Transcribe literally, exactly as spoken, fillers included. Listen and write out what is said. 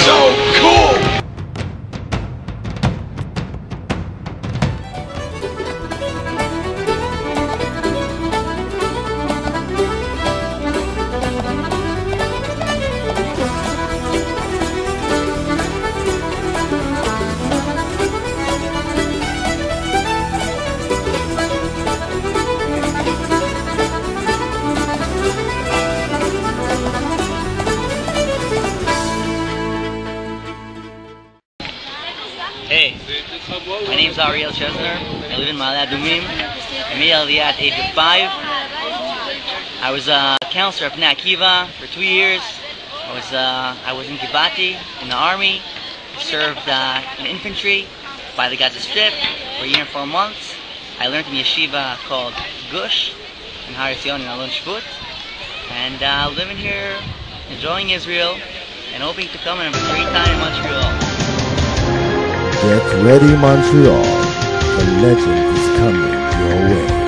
so cool! Hey, my name's Ariel Chesner. I live in Ma'ale Adumim. I made Aliyah at age of five. I was a counselor at Bnei Akiva for two years. I was uh, I was in Givati in the army. Served uh, in infantry by the Gaza Strip for a year and four months. I learned in yeshiva called Gush in Har Etzion in Alon Shvut, and uh, living here, enjoying Israel, and hoping to come and have a great time in Montreal. Get ready, Montreal. The legend is coming your way.